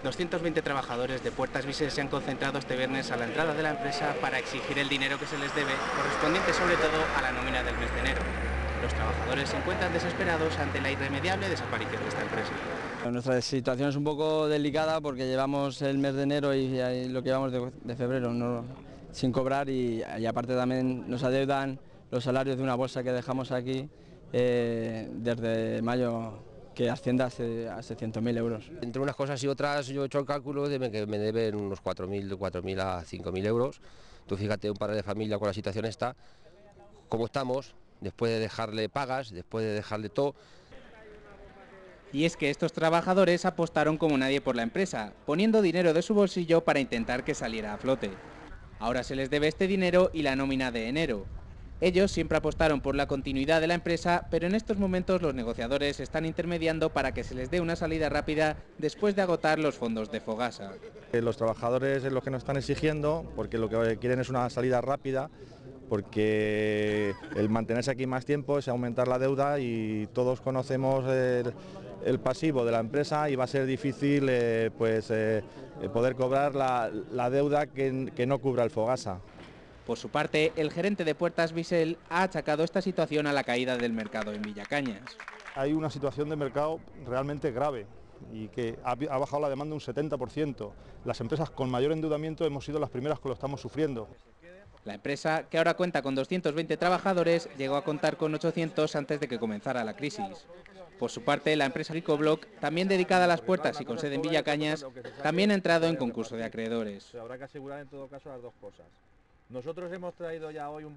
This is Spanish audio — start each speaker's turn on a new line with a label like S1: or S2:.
S1: 220 trabajadores de Puertas Bisel se han concentrado este viernes a la entrada de la empresa para exigir el dinero que se les debe, correspondiente sobre todo a la nómina del mes de enero. Los trabajadores se encuentran desesperados ante la irremediable desaparición de esta empresa.
S2: Nuestra situación es un poco delicada porque llevamos el mes de enero y lo que llevamos de febrero sin cobrar y aparte también nos adeudan los salarios de una bolsa que dejamos aquí desde mayo, que asciende a 600.000 euros.
S3: Entre unas cosas y otras yo he hecho el cálculo de que me deben unos 4.000 a 5.000 euros. Tú fíjate, un padre de familia con la situación esta, como estamos, después de dejarle pagas, después de dejarle todo.
S1: Y es que estos trabajadores apostaron como nadie por la empresa, poniendo dinero de su bolsillo para intentar que saliera a flote. Ahora se les debe este dinero y la nómina de enero. Ellos siempre apostaron por la continuidad de la empresa, pero en estos momentos los negociadores están intermediando para que se les dé una salida rápida después de agotar los fondos de Fogasa.
S4: Los trabajadores es lo que nos están exigiendo, porque lo que quieren es una salida rápida, porque el mantenerse aquí más tiempo es aumentar la deuda y todos conocemos el pasivo de la empresa y va a ser difícil poder cobrar la deuda que no cubra el Fogasa.
S1: Por su parte, el gerente de Puertas Bisel ha achacado esta situación a la caída del mercado en Villacañas.
S5: Hay una situación de mercado realmente grave y que ha bajado la demanda un 70%. Las empresas con mayor endeudamiento hemos sido las primeras que lo estamos sufriendo.
S1: La empresa, que ahora cuenta con 220 trabajadores, llegó a contar con 800 antes de que comenzara la crisis. Por su parte, la empresa Ricobloc, también dedicada a las puertas y con sede en Villacañas, también ha entrado en concurso de acreedores.
S6: Habrá que asegurar en todo caso las dos cosas. Nosotros hemos traído ya hoy un